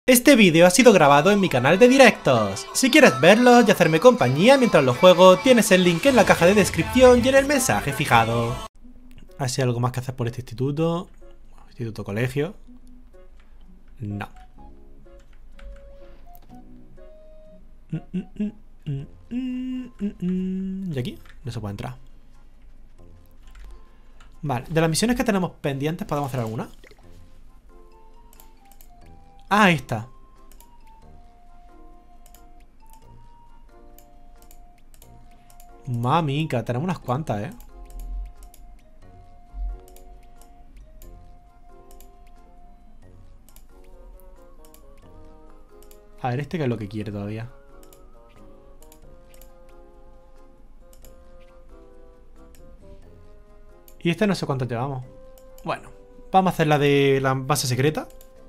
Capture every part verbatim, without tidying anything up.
Este vídeo ha sido grabado en mi canal de directos. Si quieres verlos y hacerme compañía mientras los juego, tienes el link en la caja de descripción y en el mensaje fijado. A ver si hay algo más que hacer por este instituto. Instituto, colegio. No. ¿Y aquí? No se puede entrar. Vale, de las misiones que tenemos pendientes, ¿podemos hacer alguna? Ah, ahí está. Mamica, tenemos unas cuantas, ¿eh? A ver, este que es lo que quiere todavía. Y este no sé cuánto llevamos. Bueno, vamos a hacer la de la base secreta.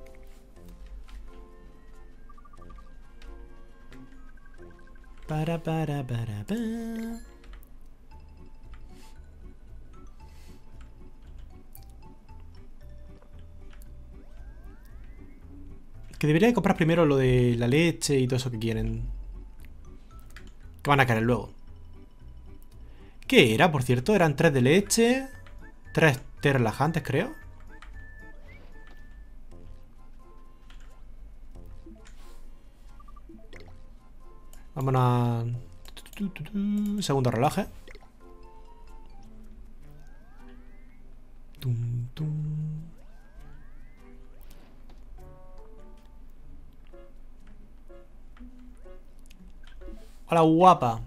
Para, para, para, para. Que debería de comprar primero lo de la leche y todo eso que quieren. Que van a querer luego. ¿Qué era, por cierto? Eran tres de leche. Tres té relajantes, creo. Vámonos a... Segundo reloj. Tum, tum. Hola, guapa.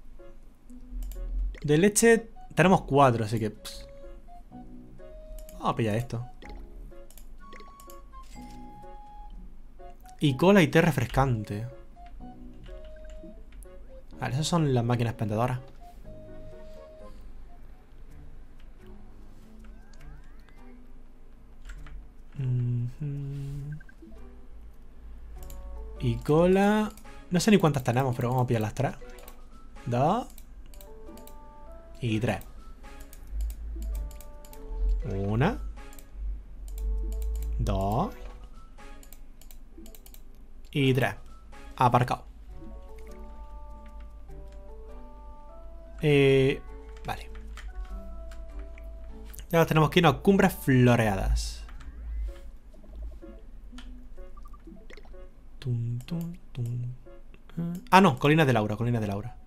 De leche tenemos cuatro, así que... Pss. Vamos a pillar esto. Y cola y té refrescante. Vale, esas son las máquinas expendedoras. Mm-hmm. Y cola... No sé ni cuántas tenemos, pero vamos a pillar las tres. Dos. Y tres. Una. Dos. Y tres. Aparcado. Eh, vale. Ya tenemos que irnos a cumbres floreadas. Tum, tum, tum. Ah, no, colinas de Laura, colinas de Laura.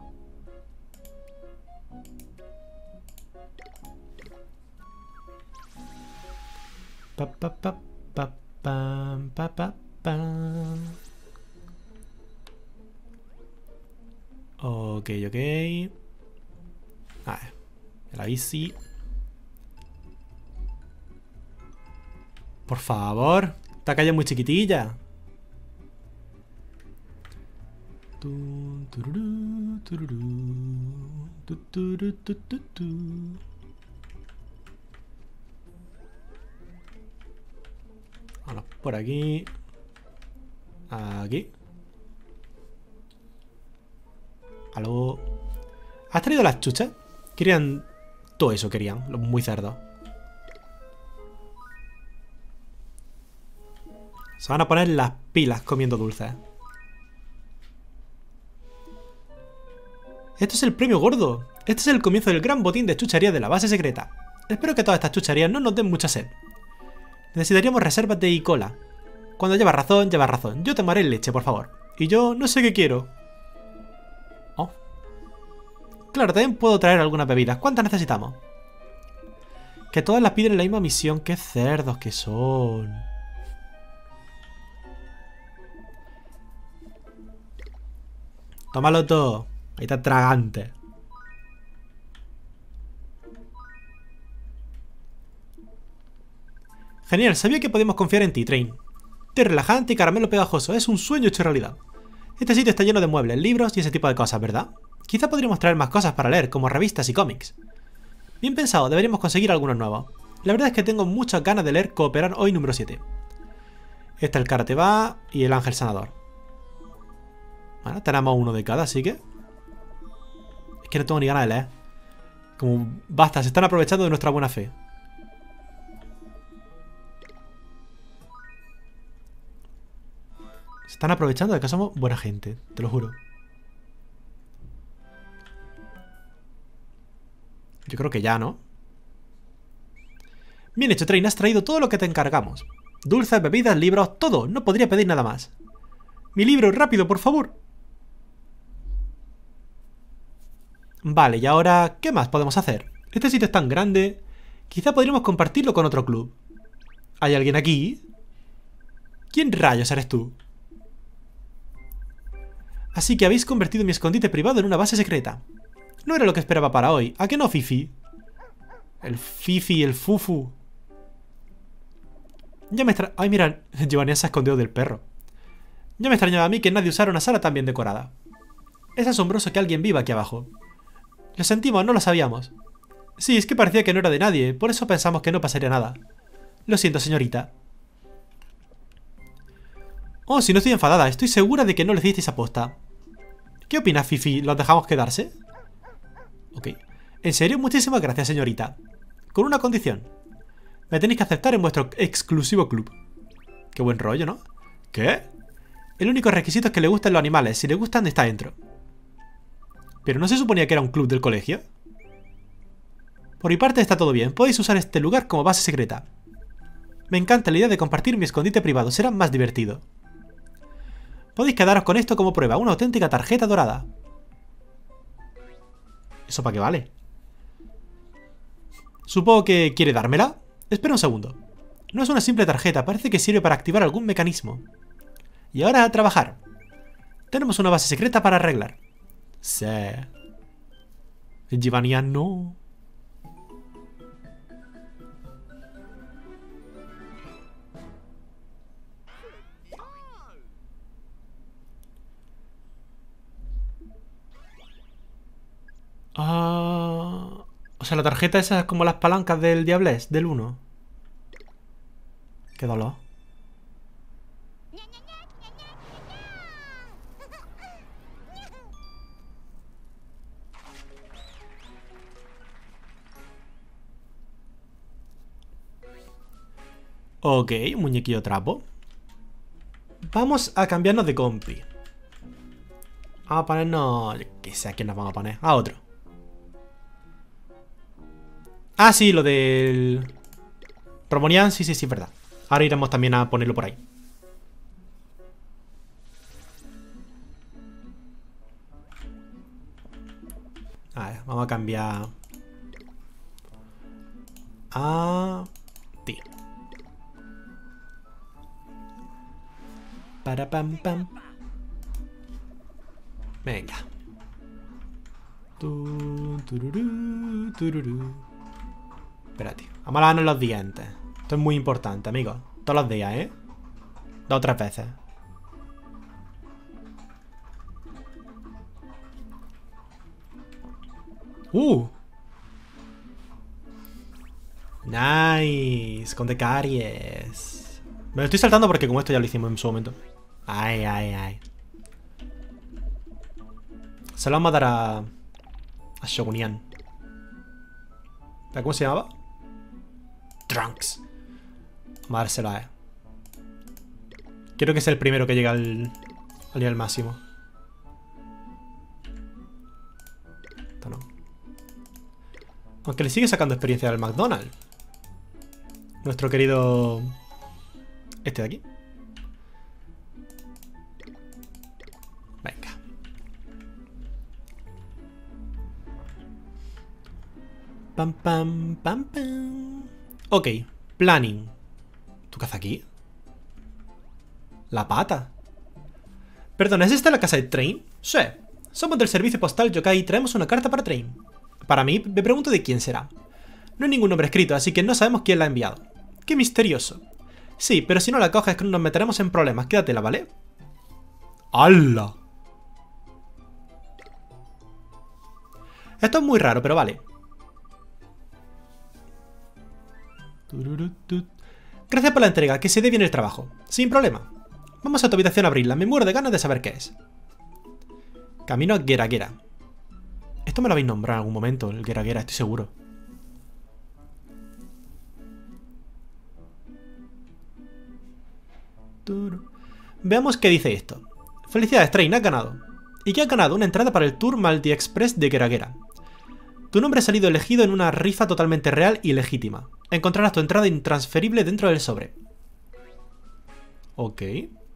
Pa, pa, pa, pa, pam, pa, pa, pam. Ok, ok. A ver, la bici. Por favor, esta calle es muy chiquitilla. Tu, tururú, tururú, tu, turú, tu, tu, tu. Bueno, por aquí. Aquí. Aló. ¿Has traído las chuchas? Querían... Todo eso querían. Los muy cerdos. Se van a poner las pilas comiendo dulces. Esto es el premio gordo. Este es el comienzo del gran botín de chucherías de la base secreta. Espero que todas estas chucherías no nos den mucha sed. Necesitaríamos reservas de y cola. Cuando llevas razón, llevas razón. Yo tomaré leche, por favor. Y yo no sé qué quiero. Oh. Claro, también puedo traer algunas bebidas. ¿Cuántas necesitamos? Que todas las piden en la misma misión. ¡Qué cerdos que son! Tómalo todo. Ahí está tragante. Genial, sabía que podíamos confiar en ti, Train. Té relajante y caramelo pegajoso. Es un sueño hecho realidad. Este sitio está lleno de muebles, libros y ese tipo de cosas, ¿verdad? Quizá podríamos traer más cosas para leer, como revistas y cómics. Bien pensado, deberíamos conseguir algunos nuevos. La verdad es que tengo muchas ganas de leer Cooperar hoy número siete. Está el Karate Va y el Ángel Sanador. Bueno, tenemos uno de cada, así que... Es que no tengo ni ganas de leer. Como... Basta, se están aprovechando de nuestra buena fe. Se están aprovechando de que somos buena gente, te lo juro. Yo creo que ya, ¿no? Bien hecho, Train, has traído todo lo que te encargamos. Dulces, bebidas, libros, todo. No podría pedir nada más. Mi libro, rápido, por favor. Vale, y ahora, ¿qué más podemos hacer? Este sitio es tan grande. Quizá podríamos compartirlo con otro club. ¿Hay alguien aquí? ¿Quién rayos eres tú? Así que habéis convertido mi escondite privado en una base secreta. No era lo que esperaba para hoy. ¿A qué no, Fifi? El Fifi, el Fufu. Ya me extra... Ay, mira, Giovanni se ha escondido del perro. Ya me extrañaba a mí que nadie usara una sala tan bien decorada. Es asombroso que alguien viva aquí abajo. Lo sentimos, no lo sabíamos. Sí, es que parecía que no era de nadie, por eso pensamos que no pasaría nada. Lo siento, señorita. Oh, si no estoy enfadada, estoy segura de que no lo hicisteis aposta. ¿Qué opinas, Fifi? ¿Los dejamos quedarse? Ok. En serio, muchísimas gracias, señorita. Con una condición. Me tenéis que aceptar en vuestro exclusivo club. Qué buen rollo, ¿no? ¿Qué? El único requisito es que le gusten los animales. Si le gustan, está dentro. ¿Pero no se suponía que era un club del colegio? Por mi parte está todo bien. Podéis usar este lugar como base secreta. Me encanta la idea de compartir mi escondite privado. Será más divertido. Podéis quedaros con esto como prueba. Una auténtica tarjeta dorada. ¿Eso para qué vale? Supongo que quiere dármela. Espera un segundo. No es una simple tarjeta. Parece que sirve para activar algún mecanismo. Y ahora a trabajar. Tenemos una base secreta para arreglar. Sí. Giovanni no. Ah, o sea, la tarjeta esa es como las palancas del Diablés, del uno. Qué dolor. Ok, un muñequillo trapo. Vamos a cambiarnos de compi. Vamos a ponernos... Yo qué sé, ¿a quién nos vamos a poner? A otro. Ah, sí, lo del... Romonian, sí, sí, sí, es verdad. Ahora iremos también a ponerlo por ahí. A ver, vamos a cambiar... A... ti. Para pam pam. Venga. Tu, tururú, tururú. Espérate. Vamos a lavarnos los dientes. Esto es muy importante, amigos. Todos los días, ¿eh? Dos o tres veces. ¡Uh! Nice. Con caries. Me lo estoy saltando porque como esto ya lo hicimos en su momento. Ay, ay, ay. Se lo vamos a dar a... A Shogunian. ¿Cómo se llamaba? Trunks. Vamos a dárselo a él. Quiero que sea el primero que llegue al, al nivel máximo. Esto no. Aunque le sigue sacando experiencia al McDonald's. Nuestro querido... Este de aquí. Venga. Pam, pam, pam, pam. Ok, planning. ¿Tú qué haces aquí? La pata. Perdona, ¿es esta la casa de Train? Sí. Somos del servicio postal Yokai y traemos una carta para Train. Para mí, me pregunto de quién será. No hay ningún nombre escrito, así que no sabemos quién la ha enviado. ¡Qué misterioso! Sí, pero si no la coges nos meteremos en problemas. Quédatela, ¿vale? ¡Hala! Esto es muy raro, pero vale. Gracias por la entrega, que se dé bien el trabajo. Sin problema. Vamos a tu habitación a abrirla, me muero de ganas de saber qué es. Camino a Gera Gera. Esto me lo habéis nombrado en algún momento, el Gera Gera, estoy seguro. Veamos qué dice esto. Felicidades, Train, has ganado. ¿Y qué has ganado? Una entrada para el Tour Multi Express de Gera. Tu nombre ha salido elegido en una rifa totalmente real y legítima. Encontrarás tu entrada intransferible dentro del sobre. Ok.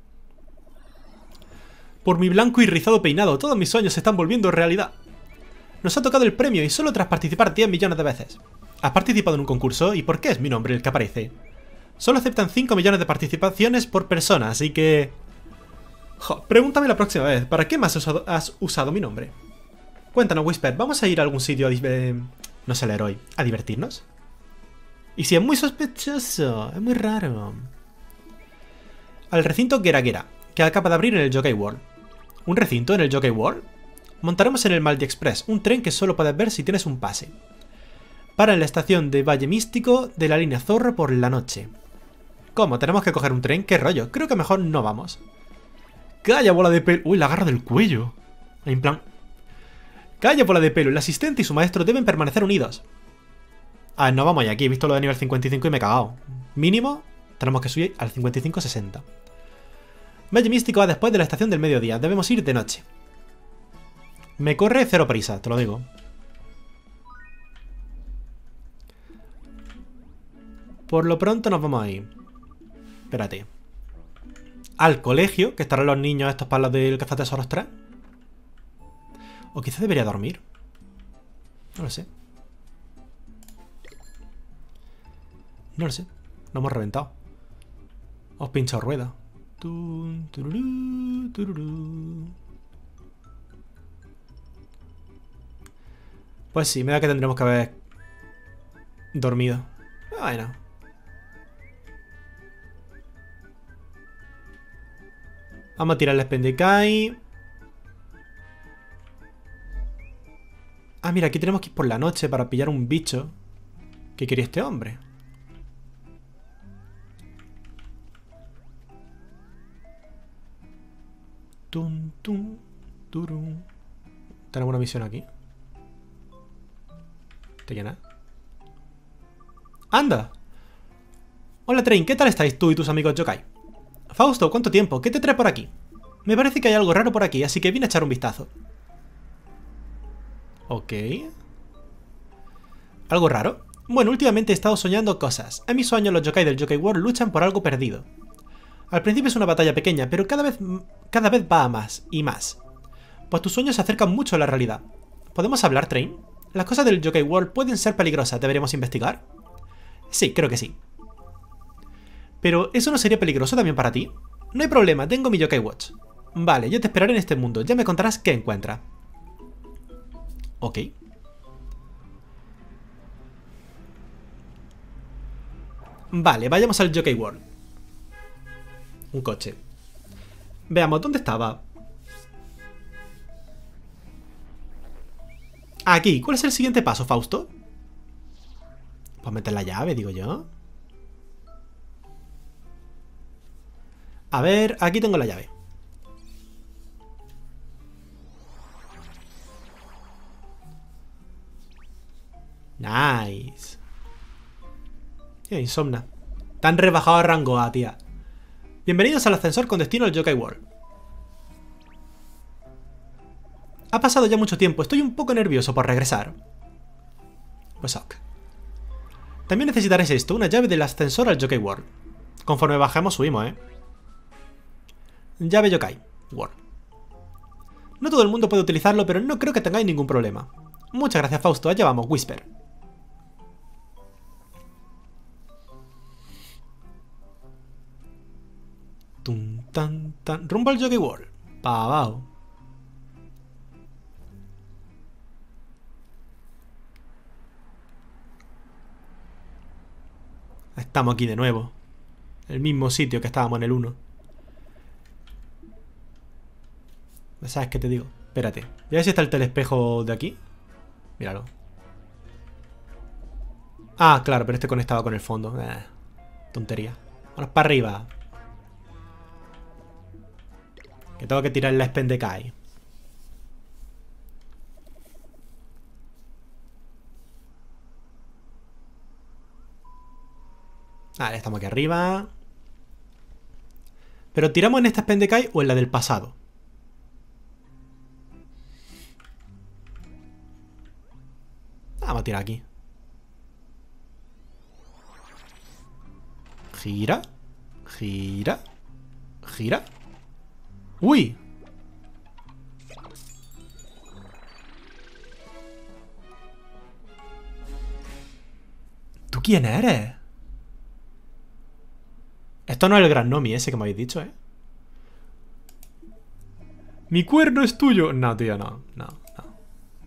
Por mi blanco y rizado peinado, todos mis sueños se están volviendo realidad. Nos ha tocado el premio y solo tras participar diez millones de veces. ¿Has participado en un concurso? ¿Y por qué es mi nombre el que aparece? Solo aceptan cinco millones de participaciones por persona, así que... Jo, pregúntame la próxima vez, ¿para qué más has usado, has usado mi nombre? Cuéntanos, Whisper, ¿vamos a ir a algún sitio a... Eh, no sé leer hoy, a divertirnos? Y si es muy sospechoso, es muy raro. Al recinto Gera Gera, que acaba de abrir en el Jockey World. ¿Un recinto en el Jockey World? Montaremos en el Multi Express, un tren que solo puedes ver si tienes un pase. Para en la estación de Valle Místico de la línea Zorro por la noche. ¿Cómo? ¿Tenemos que coger un tren? ¿Qué rollo? Creo que mejor no vamos. ¡Calla, bola de pelo! ¡Uy, la garra del cuello! En plan... ¡Calla, bola de pelo! El asistente y su maestro deben permanecer unidos. Ah, no vamos allá aquí. He visto lo de nivel cincuenta y cinco y me he cagado. Mínimo, tenemos que subir al cincuenta y cinco sesenta. Valle Místico va después de la estación del mediodía. Debemos ir de noche. Me corre cero prisa, te lo digo. Por lo pronto nos vamos a ir. Espérate. Al colegio, que estarán los niños estos para los del Cazatesoros tres. O quizás debería dormir. No lo sé. No lo sé. Lo hemos reventado. Os pincho rueda. Tun, tururú, tururú. Pues sí, me da que tendremos que haber dormido. Bueno. Vamos a tirar el Spendicai. Ah, mira, aquí tenemos que ir por la noche para pillar un bicho. ¿Qué quería este hombre? Tum, tum, turum. Tenemos una misión aquí. ¿Te llena? ¡Anda! Hola, Train, ¿qué tal estáis tú y tus amigos yokai? Fausto, ¿cuánto tiempo? ¿Qué te trae por aquí? Me parece que hay algo raro por aquí, así que vine a echar un vistazo. Ok. ¿Algo raro? Bueno, últimamente he estado soñando cosas. En mis sueños los yokai del Jockey World luchan por algo perdido. Al principio es una batalla pequeña, pero cada vez, cada vez va a más y más. Pues tus sueños se acercan mucho a la realidad. ¿Podemos hablar, Train? Las cosas del Jockey World pueden ser peligrosas, ¿deberíamos investigar? Sí, creo que sí. Pero, ¿eso no sería peligroso también para ti? No hay problema, tengo mi Yokai Watch. Vale, yo te esperaré en este mundo, ya me contarás qué encuentras. Ok. Vale, vayamos al Jockey World. Un coche. Veamos, ¿dónde estaba? Aquí, ¿cuál es el siguiente paso, Fausto? Pues meter la llave, digo yo. A ver, aquí tengo la llave. Nice. Tío, Insomna. Tan rebajado a rango A, tía. Bienvenidos al ascensor con destino al Jockey World. Ha pasado ya mucho tiempo, estoy un poco nervioso por regresar. Pues ok. También necesitaréis esto, una llave del ascensor al Jockey World. Conforme bajemos subimos, ¿eh? Llave Yokai World. No todo el mundo puede utilizarlo, pero no creo que tengáis ningún problema. Muchas gracias, Fausto. Allá vamos, Whisper. Tum, tan, tan. Rumbo al Jockey World. Pa' abajo. Estamos aquí de nuevo. El mismo sitio que estábamos en el uno. ¿Sabes qué te digo? Espérate. Voy a ver si está el telespejo de aquí. Míralo. Ah, claro, pero este conectaba con el fondo. Eh, tontería. Vamos para arriba. Que tengo que tirar la Spendicai. Vale, estamos aquí arriba. Pero tiramos en esta Spendekite o en la del pasado. Vamos a tirar aquí. Gira. Gira. Gira. ¡Uy! ¿Tú quién eres? Esto no es el Gran Nomi ese que me habéis dicho, ¿eh? Mi cuerno es tuyo. No, tío, no. No, no.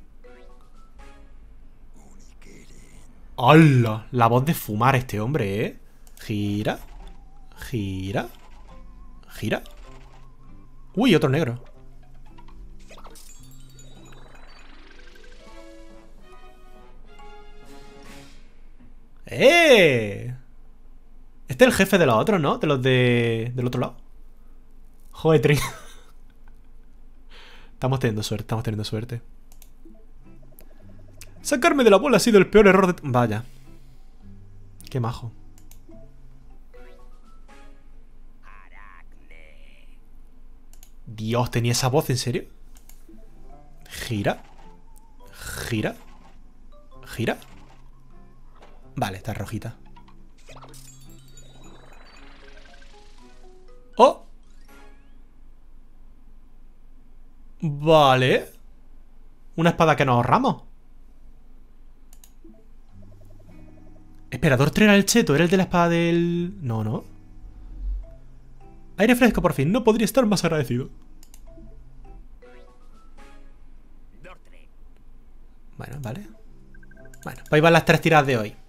¡Hala! La voz de fumar este hombre, ¿eh? Gira. Gira. Gira. Uy, otro negro. ¡Eh! Este es el jefe de los otros, ¿no? De los de... del otro lado. Joder, Trin. Estamos teniendo suerte, estamos teniendo suerte. Sacarme de la bola ha sido el peor error de... Vaya. Qué majo. Dios, ¿tenía esa voz? ¿En serio? Gira. Gira. Gira. Vale, está rojita. ¡Oh! Vale. Una espada que nos ahorramos. Esperador Tren al cheto. ¿Era el de la espada del...? No, no. Aire fresco, por fin. No podría estar más agradecido. Bueno, vale. Bueno, pues ahí van las tres tiradas de hoy.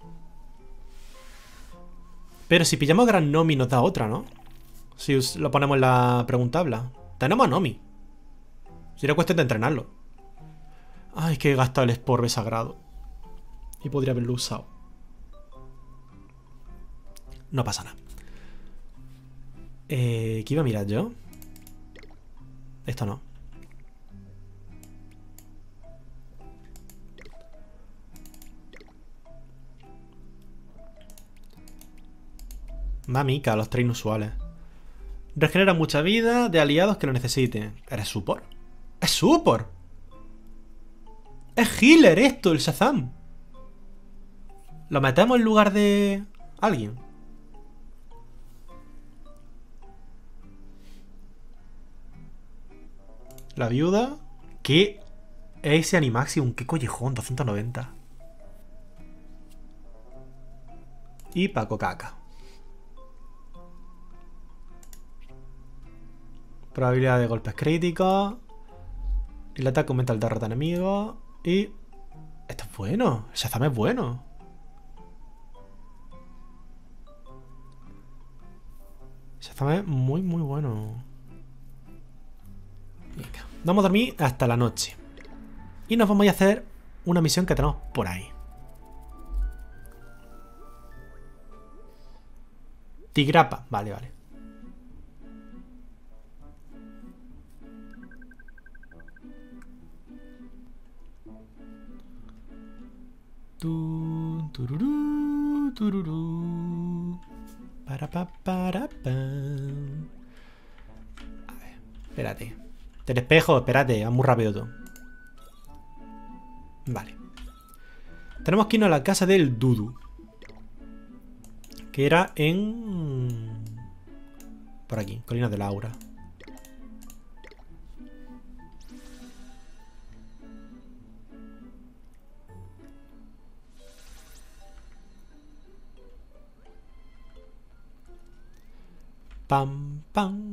Pero si pillamos Gran Nomi nos da otra, ¿no? Si lo ponemos en la preguntabla. Tenemos a Nomi. Sería cuestión de entrenarlo. Ay, que he gastado el Sporbe sagrado. Y podría haberlo usado. No pasa nada. Eh, ¿Qué iba a mirar yo? Esto no. Mamica, los tres inusuales. Regenera mucha vida de aliados que lo necesiten. ¿Eres support? ¡Es support! ¡Es healer esto, el Shazam! ¿Lo metemos en lugar de... alguien? La viuda. ¿Qué? Ese Animaxium, qué collejón, doscientos noventa. Y Paco Caca. Probabilidad de golpes críticos. El ataque aumenta el daño de enemigos. Y... esto es bueno. El Shazam es bueno. El Shazam es muy, muy bueno. Venga. Vamos a dormir hasta la noche. Y nos vamos a hacer una misión que tenemos por ahí. Tigrapa. Vale, vale. Tu, tururú, tururú. Para, pa, para, pa. A ver, espérate. Del espejo, espérate, es muy rápido tú. Vale. Tenemos que irnos a la casa del Dudu. Que era en... por aquí, Colina de Laura. Pam, pam.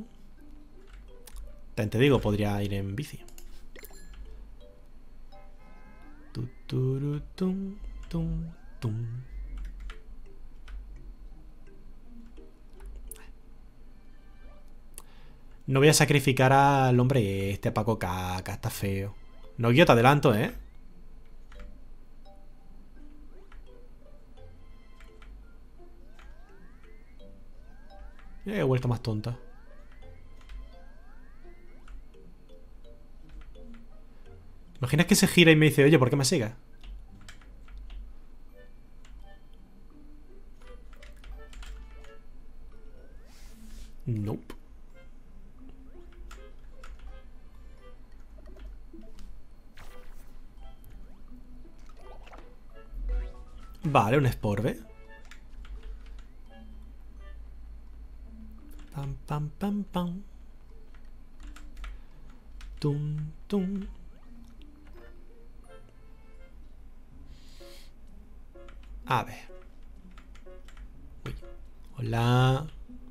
Te digo, podría ir en bici. Tu, turu, tum, tum, tum. No voy a sacrificar al hombre este, a Paco Caca, está feo. No, yo te adelanto, ¿eh? He vuelto más tonta. ¿Imaginas que se gira y me dice, oye, ¿por qué me sigas? Nope. Vale, un Sporve. Pam, pam, pam, pam. Tum, tum. A ver. Uy. Hola.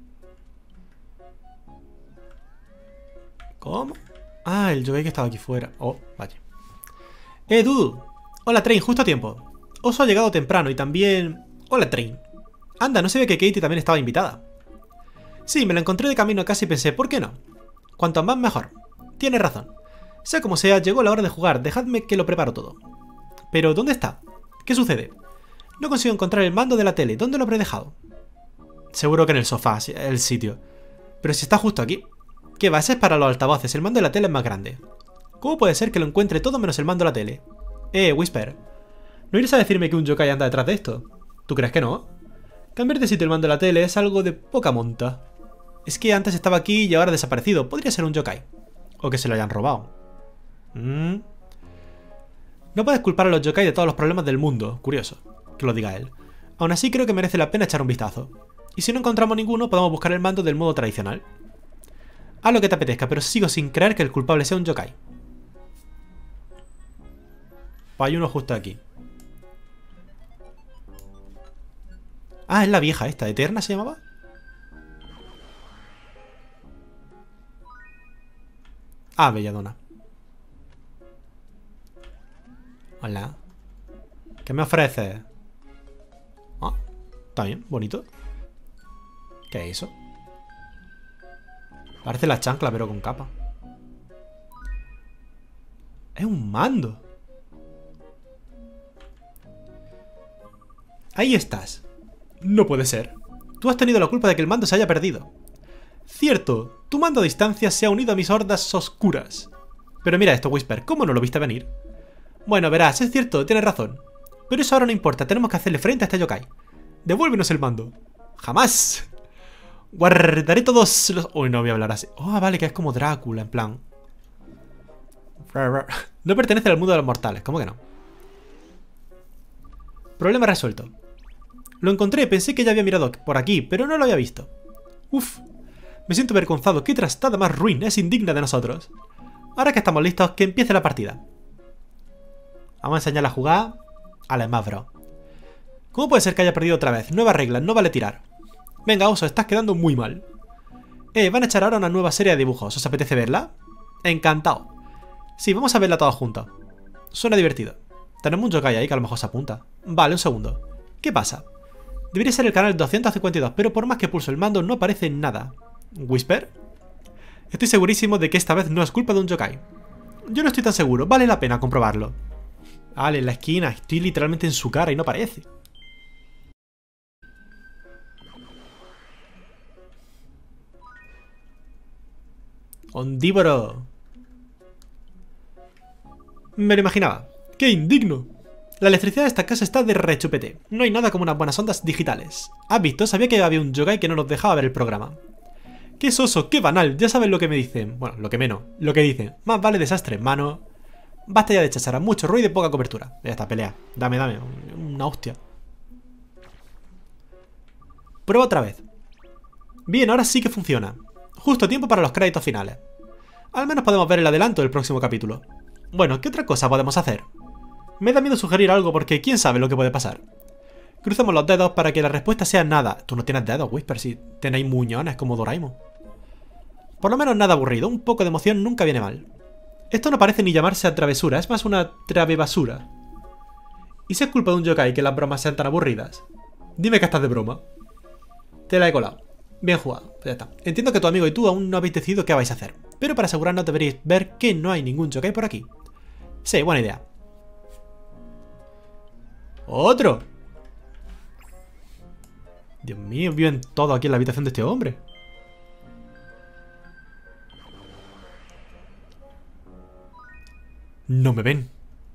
¿Cómo? Ah, el Yokai que estaba aquí fuera. Oh, vaya. ¡Eh, Dudu! Hola, Train, justo a tiempo. Oso ha llegado temprano y también... Hola, Train. Anda, no se ve que Katie también estaba invitada. Sí, me la encontré de camino a casa y pensé, ¿por qué no? Cuanto más mejor. Tienes razón. Sea como sea, llegó la hora de jugar, dejadme que lo preparo todo. Pero, ¿dónde está? ¿Qué sucede? No consigo encontrar el mando de la tele, ¿dónde lo habré dejado? Seguro que en el sofá, el sitio. Pero si está justo aquí. ¿Qué va? Ese es para los altavoces, el mando de la tele es más grande. ¿Cómo puede ser que lo encuentre todo menos el mando de la tele? Eh, Whisper. ¿No irás a decirme que un yokai anda detrás de esto? ¿Tú crees que no? Cambiar de sitio el mando de la tele es algo de poca monta. Es que antes estaba aquí y ahora ha desaparecido. Podría ser un yokai. O que se lo hayan robado. Mm. No puedes culpar a los yokai de todos los problemas del mundo. Curioso que lo diga él. Aún así creo que merece la pena echar un vistazo. Y si no encontramos ninguno, podemos buscar el mando del modo tradicional. Haz lo que te apetezca, pero sigo sin creer que el culpable sea un yokai. Pues hay uno justo aquí. Ah, es la vieja esta. ¿Eterna se llamaba? Ah, Belladonna. Hola. ¿Qué me ofreces? Ah, está bien, bonito. ¿Qué es eso? Parece la chancla, pero con capa. Es un mando. Ahí estás. No puede ser. Tú has tenido la culpa de que el mando se haya perdido. Cierto, tu mando a distancia se ha unido a mis hordas oscuras. Pero mira esto, Whisper, ¿cómo no lo viste venir? Bueno, verás, es cierto, tienes razón. Pero eso ahora no importa, tenemos que hacerle frente a este yokai. Devuélvenos el mando. ¡Jamás! Guardaré todos los... Uy, no voy a hablar así. Oh, vale, que es como Drácula, en plan. No pertenece al mundo de los mortales, ¿cómo que no? Problema resuelto. Lo encontré, pensé que ya había mirado por aquí, pero no lo había visto. Uf, me siento avergonzado, qué trastada más ruin, es indigna de nosotros. Ahora que estamos listos, que empiece la partida. Vamos a enseñarle a jugar a la más bro. ¿Cómo puede ser que haya perdido otra vez? Nuevas reglas, no vale tirar. Venga, Oso, estás quedando muy mal. Eh, van a echar ahora una nueva serie de dibujos, ¿os apetece verla? Encantado. Sí, vamos a verla todos juntos. Suena divertido. Tenemos un yokai ahí que a lo mejor se apunta. Vale, un segundo. ¿Qué pasa? Debería ser el canal doscientos cincuenta y dos, pero por más que pulso el mando no aparece nada. ¿Whisper? Estoy segurísimo de que esta vez no es culpa de un yokai. Yo no estoy tan seguro, vale la pena comprobarlo. Vale, en la esquina, estoy literalmente en su cara y no aparece. Ondívoro. Me lo imaginaba. ¡Qué indigno! La electricidad de esta casa está de rechupete. No hay nada como unas buenas ondas digitales. ¿Has visto? Sabía que había un yokai que no nos dejaba ver el programa. ¡Qué soso! ¡Qué banal! Ya saben lo que me dicen. Bueno, lo que menos. Lo que dicen. Más vale desastre en mano. Basta ya de chachara. Mucho ruido y poca cobertura. Ya está, pelea. Dame, dame. Una hostia. Prueba otra vez. Bien, ahora sí que funciona. Justo a tiempo para los créditos finales. Al menos podemos ver el adelanto del próximo capítulo. Bueno, ¿qué otra cosa podemos hacer? Me da miedo sugerir algo porque quién sabe lo que puede pasar. Crucemos los dedos para que la respuesta sea nada. Tú no tienes dedos, Whisper, si tenéis muñones como Doraemon. Por lo menos nada aburrido, un poco de emoción nunca viene mal. Esto no parece ni llamarse a travesura, es más una travebasura. ¿Y si es culpa de un yokai que las bromas sean tan aburridas? Dime que estás de broma. Te la he colado. Bien jugado, pues ya está. Entiendo que tu amigo y tú aún no habéis decidido qué vais a hacer, pero para asegurarnos deberéis ver que no hay ningún yokai por aquí. Sí, buena idea. ¡Otro! Dios mío, viven todos aquí en la habitación de este hombre. No me ven.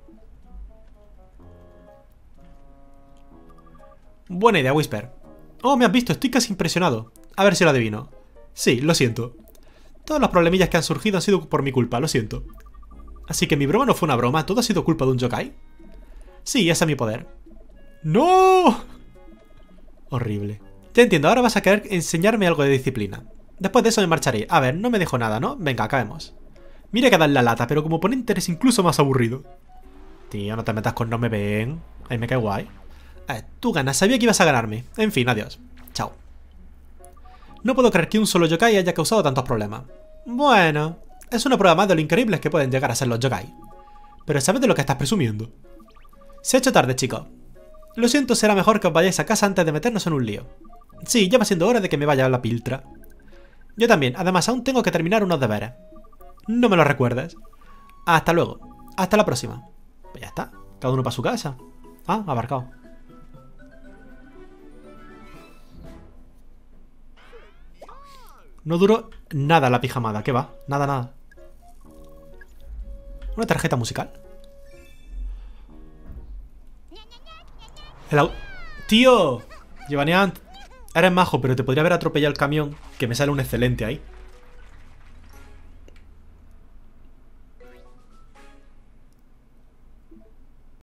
Buena idea, Whisper. Oh, me has visto, estoy casi impresionado. A ver si lo adivino. Sí, lo siento. Todos los problemillas que han surgido han sido por mi culpa, lo siento. Así que mi broma no fue una broma, todo ha sido culpa de un yokai. Sí, ese es mi poder. ¡No! Horrible. Ya entiendo, ahora vas a querer enseñarme algo de disciplina. Después de eso me marcharé. A ver, no me dejo nada, ¿no? Venga, acabemos. Mira que dar la lata, pero como oponente eres incluso más aburrido. Tío, no te metas con no me ven. Ahí me cae guay. A ver, tú ganas, sabía que ibas a ganarme. En fin, adiós. Chao. No puedo creer que un solo yokai haya causado tantos problemas. Bueno, es una prueba más de lo increíbles que pueden llegar a ser los yokai. Pero ¿sabes de lo que estás presumiendo? Se ha hecho tarde, chicos. Lo siento, será mejor que os vayáis a casa antes de meternos en un lío. Sí, ya va siendo hora de que me vaya a la piltra. Yo también, además aún tengo que terminar unos deberes. No me lo recuerdes. Hasta luego. Hasta la próxima. Pues ya está. Cada uno para su casa. Ah, abarcado. No duró nada la pijamada. ¿Qué va? Nada, nada. Una tarjeta musical. El au... ¡Tío! Giovanni, eres majo, pero te podría haber atropellado el camión. Que me sale un excelente ahí.